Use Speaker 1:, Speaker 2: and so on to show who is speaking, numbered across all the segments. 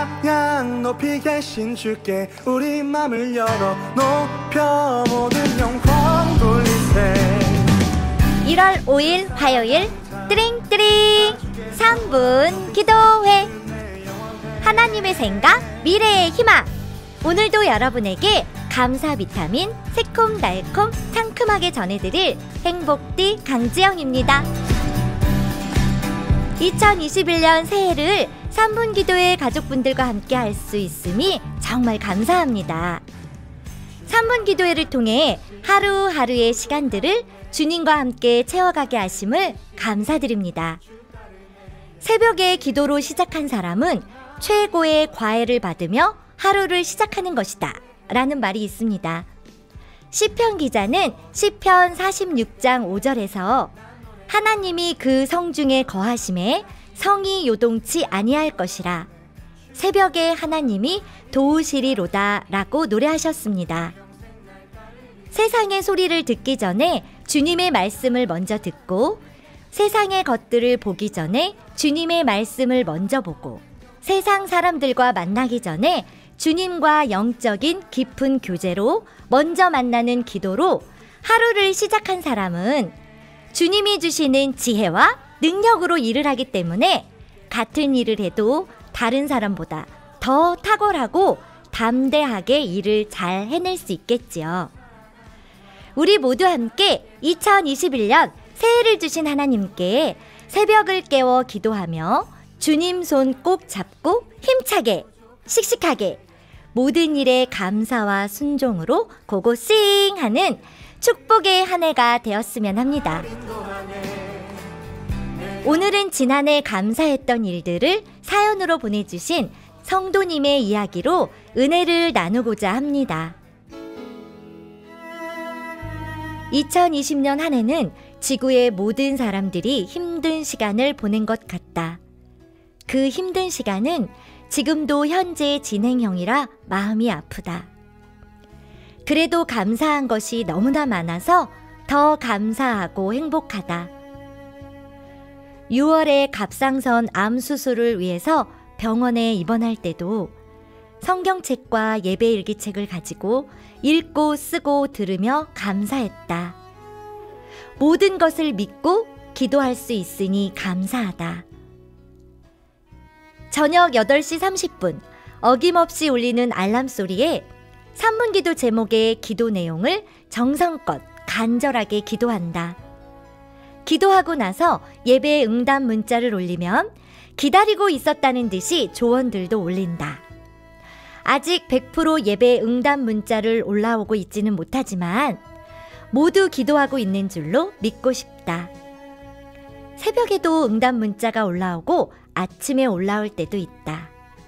Speaker 1: 찬양 높이 계신 주께 우리 맘을 열어 높여 모든 영광 돌리세.
Speaker 2: 1월 5일 화요일 띠링띠링 3분 기도회. 하나님의 생각, 미래의 희망. 오늘도 여러분에게 감사 비타민 새콤달콤 상큼하게 전해드릴 행복띠 강지영입니다. 2021년 새해를 3분 기도회 가족분들과 함께 할 수 있음이 정말 감사합니다. 3분 기도회를 통해 하루하루의 시간들을 주님과 함께 채워가게 하심을 감사드립니다. 새벽에 기도로 시작한 사람은 최고의 과외를 받으며 하루를 시작하는 것이다 라는 말이 있습니다. 시편 기자는 시편 46장 5절에서 하나님이 그 성중에 거하심에 성이 요동치 아니할 것이라 새벽에 하나님이 도우시리로다 라고 노래하셨습니다. 세상의 소리를 듣기 전에 주님의 말씀을 먼저 듣고 세상의 것들을 보기 전에 주님의 말씀을 먼저 보고 세상 사람들과 만나기 전에 주님과 영적인 깊은 교제로 먼저 만나는 기도로 하루를 시작한 사람은 주님이 주시는 지혜와 능력으로 일을 하기 때문에 같은 일을 해도 다른 사람보다 더 탁월하고 담대하게 일을 잘 해낼 수 있겠지요. 우리 모두 함께 2021년 새해를 주신 하나님께 새벽을 깨워 기도하며 주님 손 꼭 잡고 힘차게 씩씩하게 모든 일에 감사와 순종으로 고고싱 하는 축복의 한 해가 되었으면 합니다. 오늘은 지난해 감사했던 일들을 사연으로 보내주신 성도님의 이야기로 은혜를 나누고자 합니다. 2020년 한 해는 지구의 모든 사람들이 힘든 시간을 보낸 것 같다. 그 힘든 시간은 지금도 현재 진행형이라 마음이 아프다. 그래도 감사한 것이 너무나 많아서 더 감사하고 행복하다. 6월에 갑상선 암 수술을 위해서 병원에 입원할 때도 성경책과 예배일기책을 가지고 읽고 쓰고 들으며 감사했다. 모든 것을 믿고 기도할 수 있으니 감사하다. 저녁 8시 30분 어김없이 울리는 알람 소리에 3분 기도 제목의 기도 내용을 정성껏 간절하게 기도한다. 기도하고 나서 예배 응답 문자를 올리면 기다리고 있었다는 듯이 조언들도 올린다. 아직 100% 예배 응답 문자를 올라오고 있지는 못하지만 모두 기도하고 있는 줄로 믿고 싶다. 새벽에도 응답 문자가 올라오고 아침에 올라올 때도 있다.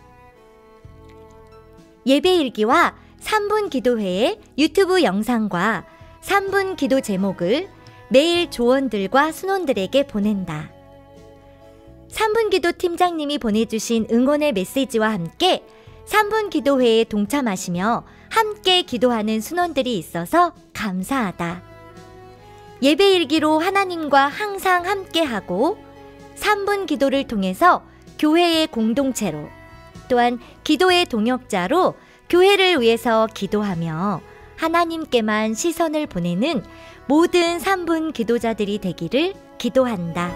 Speaker 2: 예배일기와 3분 기도회의 유튜브 영상과 3분 기도 제목을 매일 조원들과 순원들에게 보낸다. 3분 기도 팀장님이 보내주신 응원의 메시지와 함께 3분 기도회에 동참하시며 함께 기도하는 순원들이 있어서 감사하다. 예배일기로 하나님과 항상 함께하고 3분 기도를 통해서 교회의 공동체로 또한 기도의 동역자로 교회를 위해서 기도하며 하나님께만 시선을 보내는 모든 3분 기도자들이 되기를 기도한다.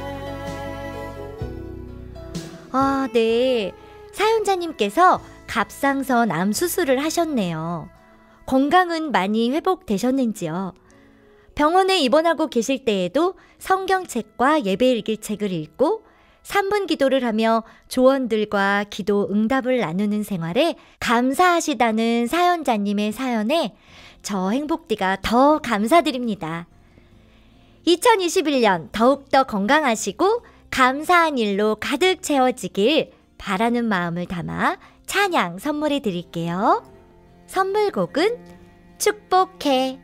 Speaker 2: 네. 사연자님께서 갑상선 암 수술을 하셨네요. 건강은 많이 회복되셨는지요? 병원에 입원하고 계실 때에도 성경책과 예배일기책을 읽고 3분 기도를 하며 조언들과 기도 응답을 나누는 생활에 감사하시다는 사연자님의 사연에 저 행복띠가 더 감사드립니다. 2021년 더욱더 건강하시고 감사한 일로 가득 채워지길 바라는 마음을 담아 찬양 선물해 드릴게요. 선물곡은 축복해.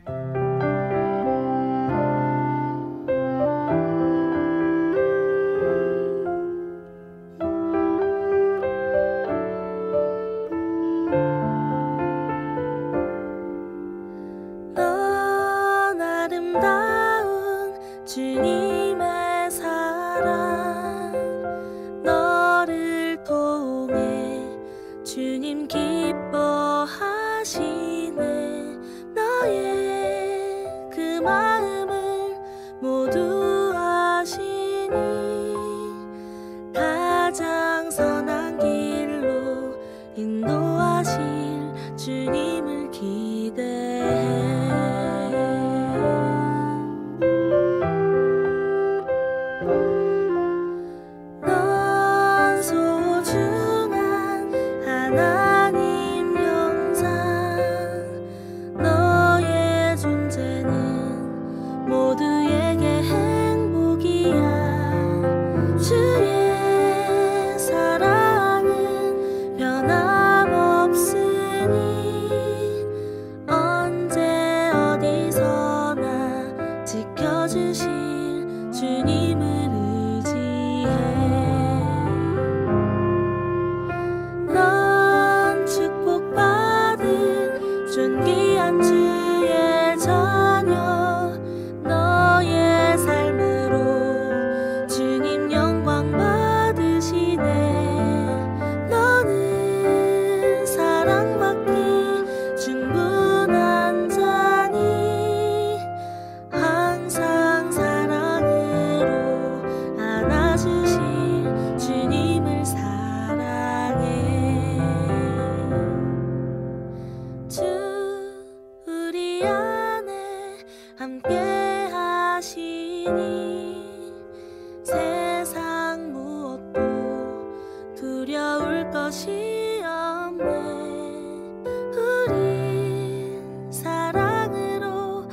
Speaker 3: 넌 아름다운 주님의 사랑 너를 통해 주님 기뻐하시네. 너의 그 마음을 모두 아시니 가장 선한 길로 인도하실 주님을 기대해. 넌 소중한 하나님 영상. 너의 존재는 모두에게 행복이야. 주의 사랑은 변함없으니 언제 어디서나 지켜주실 주님을 의지해. 넌 축복받은 존귀한 주의 자녀. 너의 삶으로 주님 영광 받으시네. 너는 사랑받기 충분한 자니 항상 사랑으로 안아주실 주님을 사랑해. 주 우리 안에 함께 하시니 세상 무엇도 두려울 것이 없네. 우린 사랑으로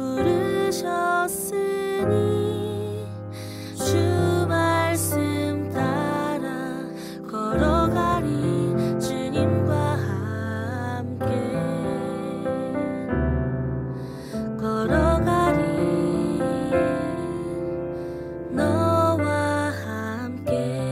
Speaker 3: 부르셨으니 주 말씀 따라 걸어가리 주님과 함께. 걸어가리 너와 함께.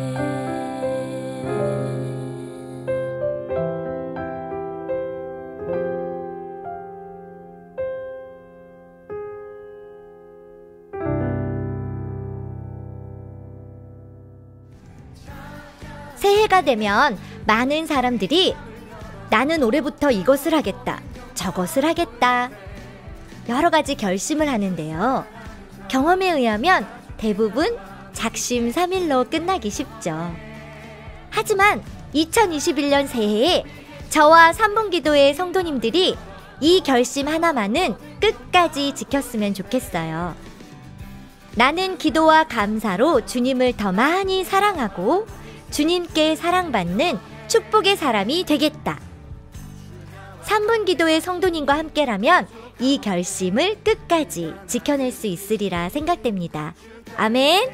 Speaker 2: 새해가 되면 많은 사람들이 나는 올해부터 이것을 하겠다, 저것을 하겠다, 여러 가지 결심을 하는데요. 경험에 의하면 대부분 작심삼일로 끝나기 쉽죠. 하지만 2021년 새해에 저와 3분기도의 성도님들이 이 결심 하나만은 끝까지 지켰으면 좋겠어요. 나는 기도와 감사로 주님을 더 많이 사랑하고 주님께 사랑받는 축복의 사람이 되겠다. 3분기도의 성도님과 함께라면 이 결심을 끝까지 지켜낼 수 있으리라 생각됩니다. 아멘.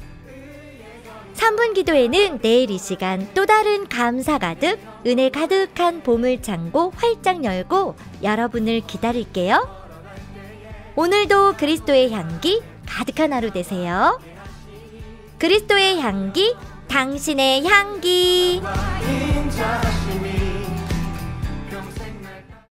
Speaker 2: 3분기도에는 내일 이 시간 또 다른 감사 가득, 은혜 가득한 보물창고 활짝 열고 여러분을 기다릴게요. 오늘도 그리스도의 향기 가득한 하루 되세요. 그리스도의 향기, 당신의 향기.